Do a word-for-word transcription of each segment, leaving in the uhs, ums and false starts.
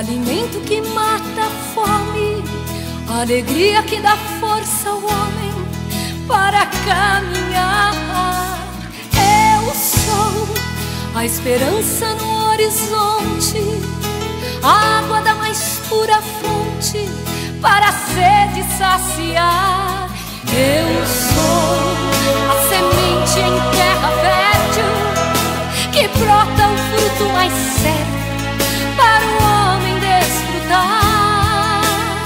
alimento que mata a fome, alegria que dá força ao homem para caminhar. Eu sou a esperança no horizonte, a água da mais pura fonte para a sede saciar. Eu sou a semente em terra fértil que brota o fruto mais certo para o homem desfrutar.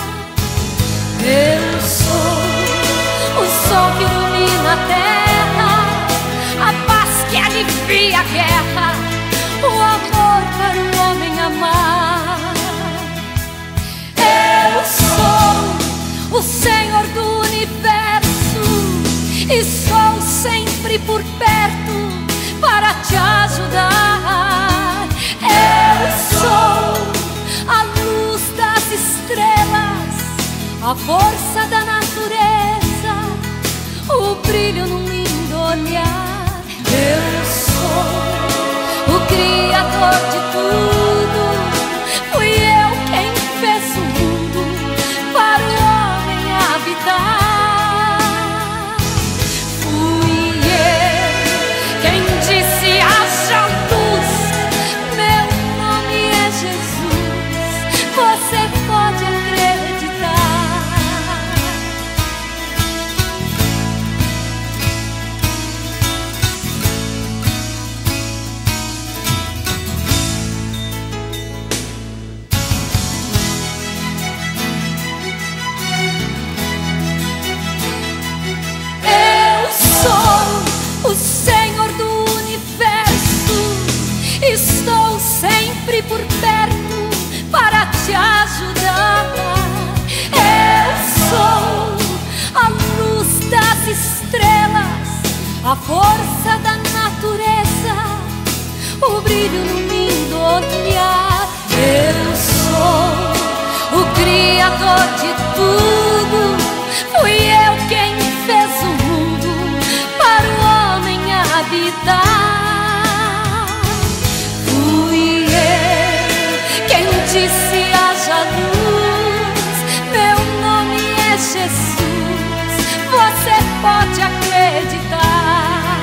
Eu sou o sol que ilumina a terra, a paz que alivia a guerra, o amor para o homem amar. Eu sou o Senhor do universo e sou sempre por perto para te ajudar. Eu sou a luz das estrelas, a força da natureza, o brilho num lindo olhar. Eu sou o Criador de tudo, fui eu quem fez o mundo para o homem habitar. Fui eu quem disse haja luz, meu nome é Jesus, você pode acreditar. O Senhor do universo, estou sempre por perto para te ajudar. Eu sou a luz das estrelas, a força da natureza, o brilho no lindo olhar. Eu sou o Criador de tudo, fui eu quem fez o mundo para o homem habitar. Fui eu quem disse haja luz, meu nome é Jesus, você pode acreditar.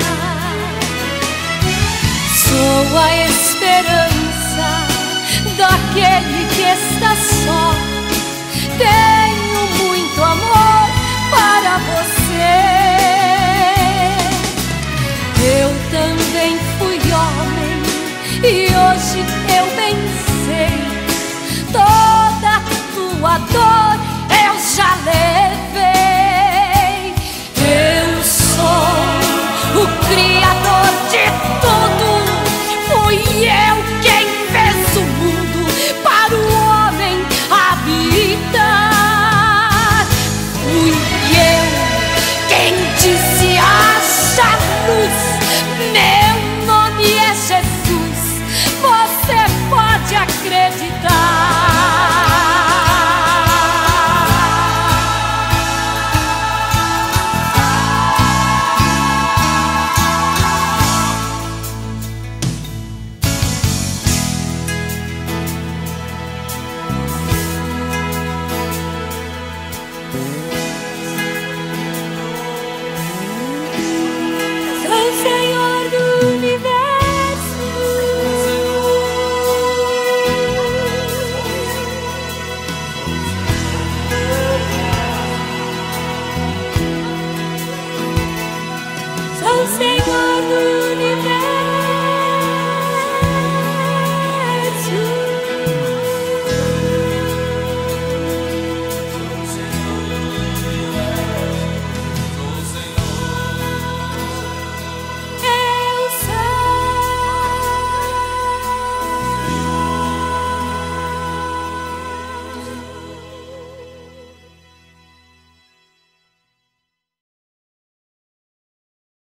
Sou a esperança daquele que está só, tenho muito amor para você. Eu também fui homem e hoje eu bem sei, toda a tua dor eu já levei. Eu sou o Criador de tudo, fui eu quem fez o mundo para o homem habitar. Fui eu quem disse haja luz, meu nome é Jesus, você pode acreditar. Sou o Senhor do universo, sou o Senhor do